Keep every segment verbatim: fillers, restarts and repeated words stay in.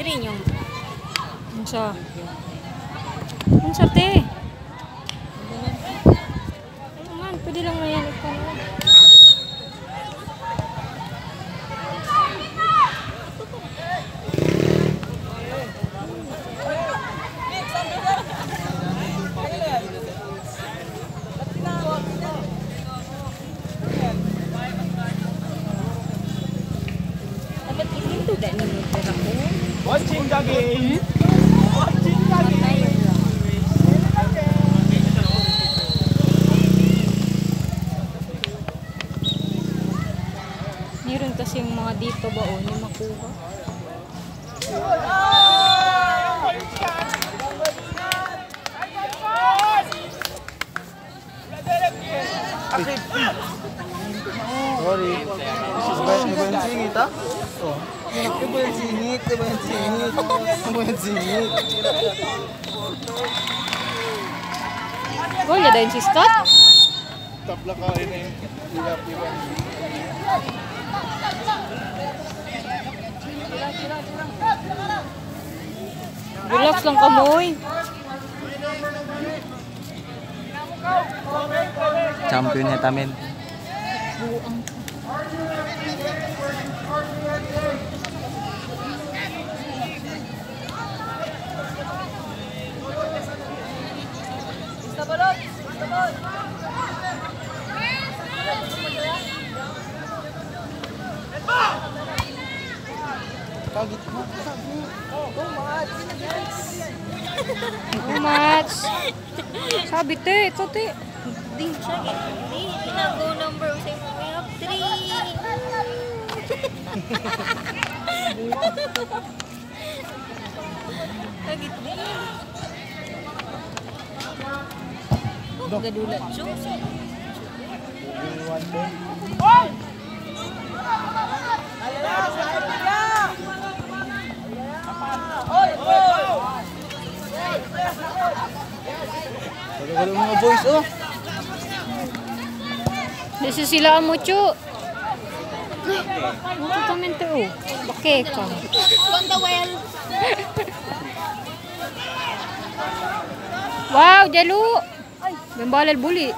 rin yung... Unsa? Unsa, te? Ano man, pwede lang na yan ipanood. Watching the game. Watching the game. Meron kasi yung mga dito ba o ni makuha. Sorry. Iba yung singit, ha? Oh. Iba yung singit, iba yung singit, iba yung singit. Gol, yadayin si Scott? Tabla ka rin eh. Ilap-ilap. Relax lang kamoy. Champion niya tamin. Buang. Kagit mo. Umats. Sabi te, ito te. Di siya, di pinago number sa mo. We have three. Kagit din. Oh, gadulat siya. Wala mga boys, oh. Dito sila mucho. Mucho tamin to. Bakit ka? On the well. Wow, jalo. Membalal buli.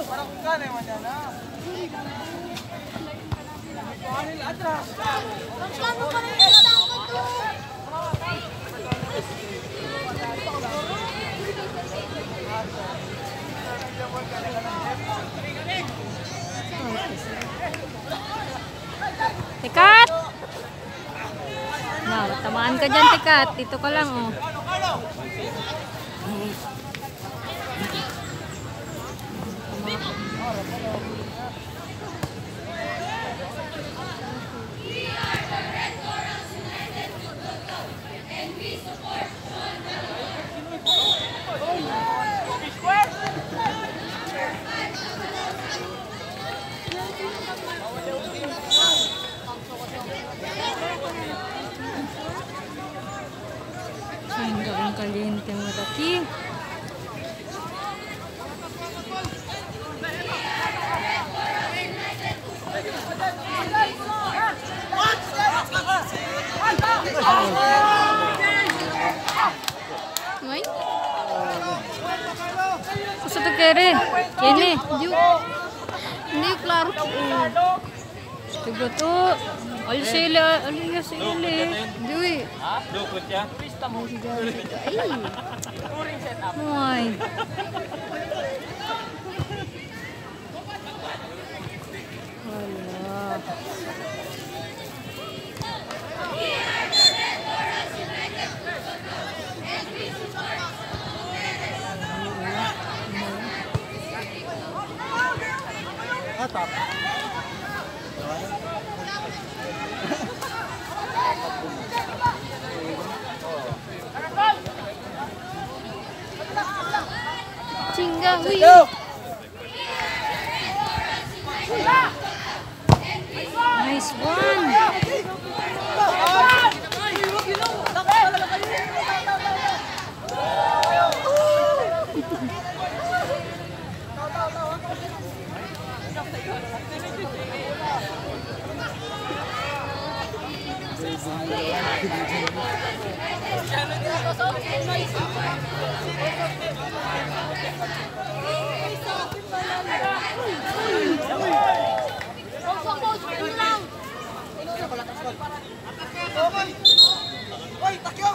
Tikat! Nah, tamaan ka dyan, Tikat. Dito ka lang, oh. Ang gawing kaliente mo dati. May? Gusto to kere? Kene? Hindi klaro. Tiga to. Alis sila, alis sila. Dui. Ha? Lukot ya? Ay. Wala. Atap. Cingga, wih. Nice one. Oy, takyo!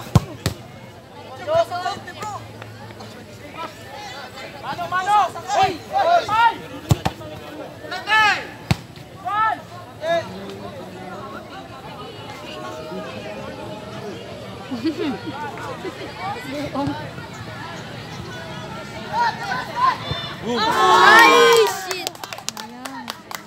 Mano, mano! Oy! Oy! Lagay! One! Eh! Ay, shit! Ayan.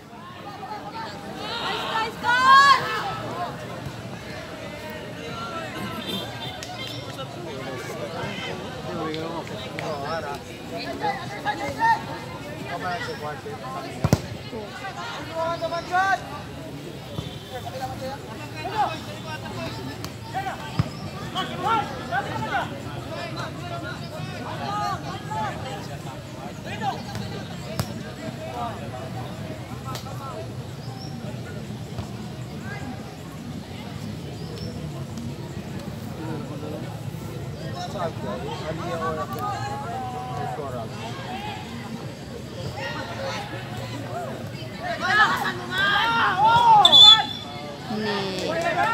ALLIA or Coral. Hindi.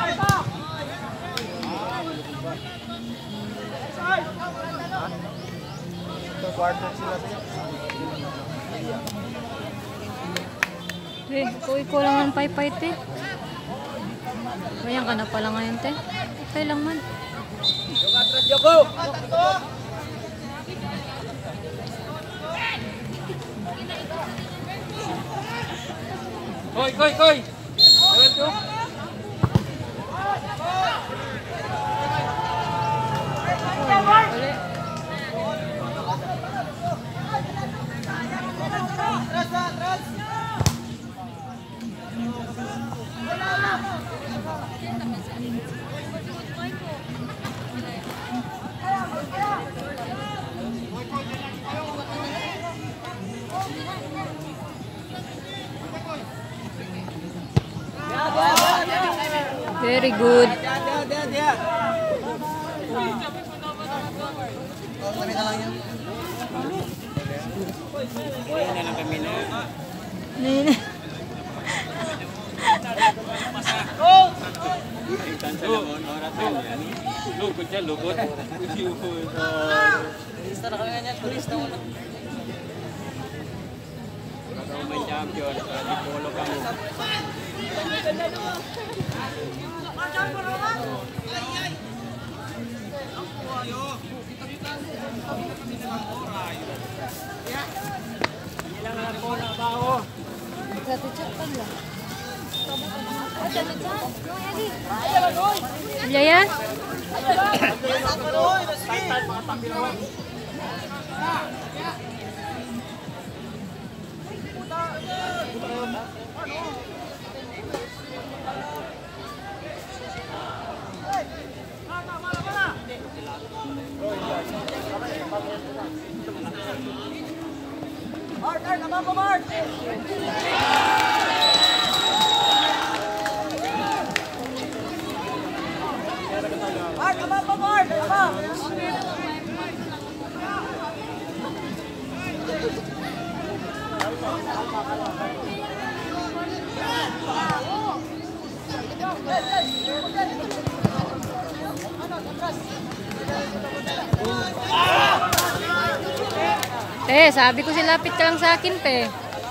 Ito, quarter sila sa'yo. Eh, ikaw lang ang pay-pay, te. Ayan ka na pala ngayon, te. Okay lang man. Koy, koy, koy! Jangan tuh. Very good. Nene. Lukot siya, lukot. Turista na kami ganyan, turista mo na. Kalau main champion, di polo kamu. Hilang lang po na baho. Jaya? Mark, Mark, abang ko, Mark! Mark, abang ko, Mark! Abang! Eh, sabi ko silapit ka lang sa akin, pe.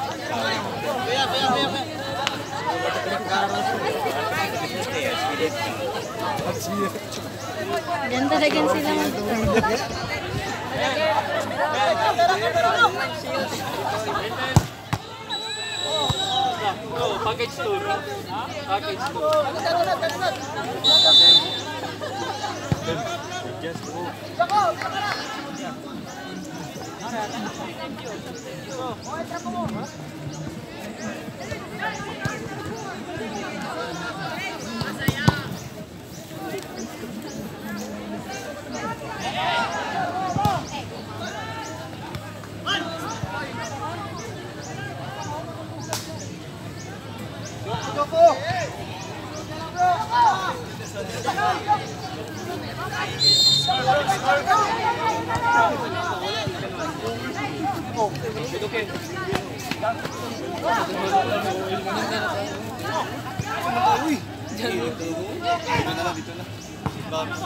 Diyan talagang sila mag Oh, package tour. Package tour. Just move. Go, go! Uy! Dito na lang, dito na. Bago.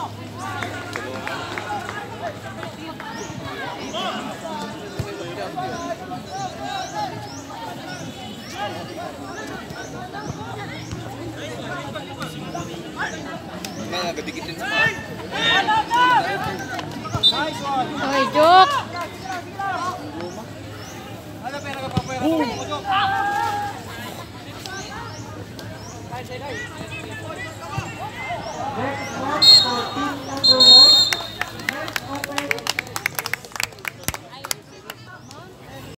Ngayon, nagadikitin sa mga. Oy, joke! Ano pera ka pa pera? Boom!